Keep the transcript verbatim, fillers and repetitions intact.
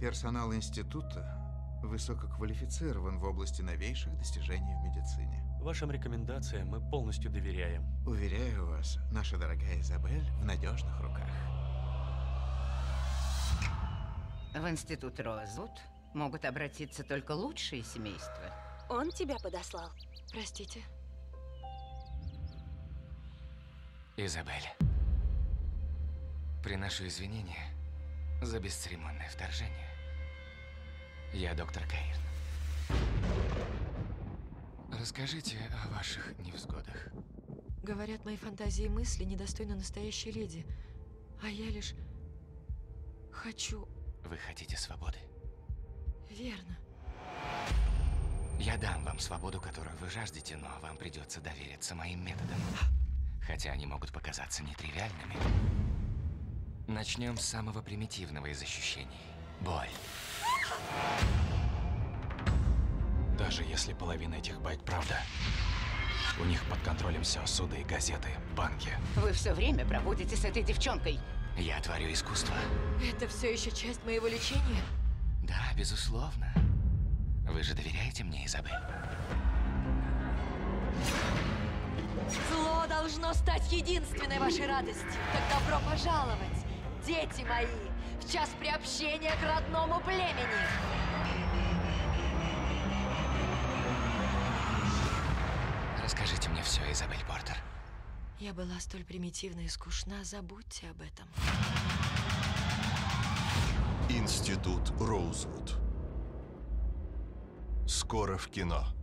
Персонал института высококвалифицирован в области новейших достижений в медицине. Вашим рекомендациям мы полностью доверяем. Уверяю вас, наша дорогая Изабель в надежных руках. В институт Роузвуд могут обратиться только лучшие семейства. Он тебя подослал? Простите. Изабель, приношу извинения за бесцеремонное вторжение. Я доктор Каирн. Расскажите о ваших невзгодах. Говорят, мои фантазии и мысли недостойны настоящей леди. А я лишь хочу... Вы хотите свободы? Верно. Я дам вам свободу, которую вы жаждете, но вам придется довериться моим методам. Хотя они могут показаться нетривиальными. Начнем с самого примитивного из ощущений. Боль. Даже если половина этих байк правда, у них под контролем все: суды, газеты, банки. Вы все время проводите с этой девчонкой. Я творю искусство. Это все еще часть моего лечения? Да, безусловно. Вы же доверяете мне, Изабель? Зло должно стать единственной вашей радостью. Так добро пожаловать, дети мои, в час приобщения к родному племени. Расскажите мне все, Изабель Портер. Я была столь примитивна и скучна, забудьте об этом. Институт Роузвуд. Скоро в кино.